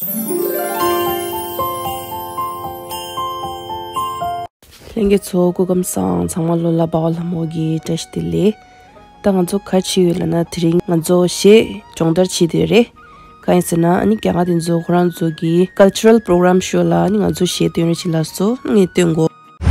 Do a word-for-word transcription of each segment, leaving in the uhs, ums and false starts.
Lenge tso ko gam sang changma lo la bawl mogi test dile ta nga zo kha chi la na thring nga zo she chongdar chi de re kai sena ani kya ga din zo khran zo gi cultural program show la ni nga zo she te ni chi la so ni tengo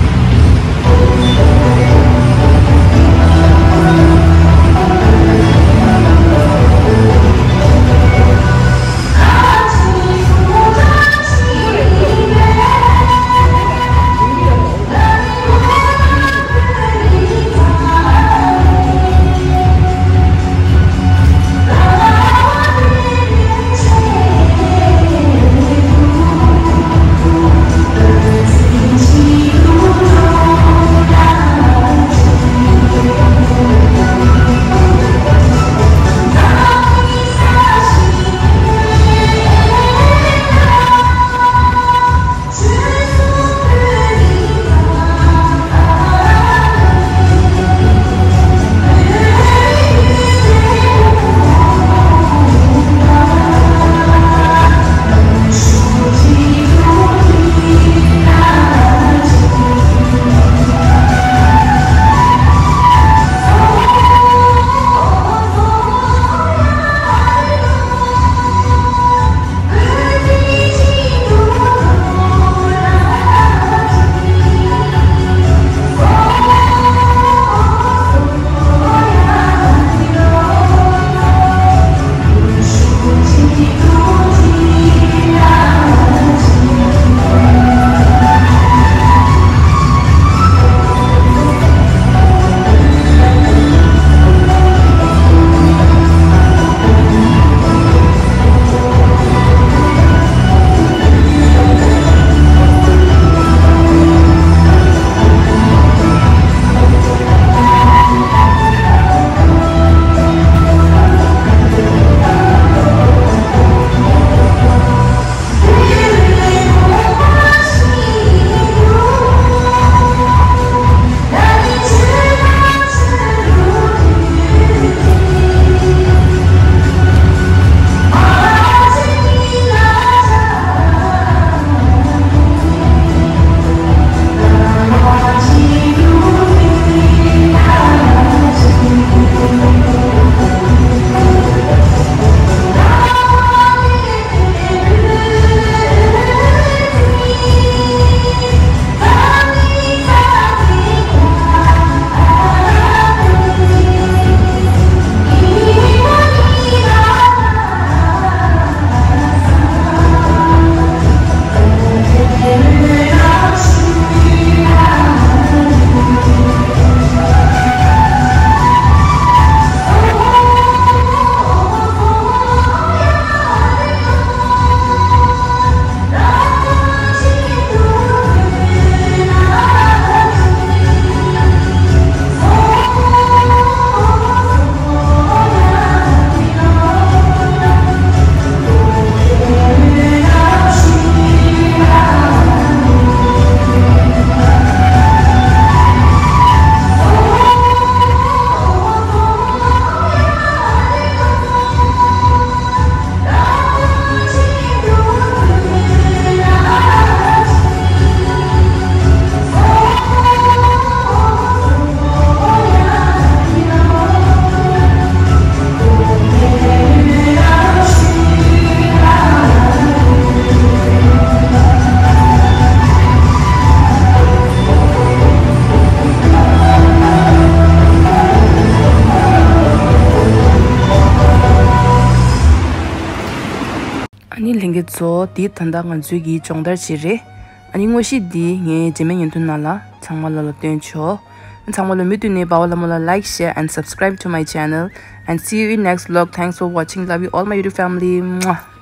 ani lenge zo di thanda ngan zu gi chongdar chi re ani ngoshi di nge jemeng yen tun nala changma la ten cho changma lo mi tu ne bawla mola like share and subscribe to my channel and see you in next vlog. Thanks for watching. Love you all my YouTube family. Mwah.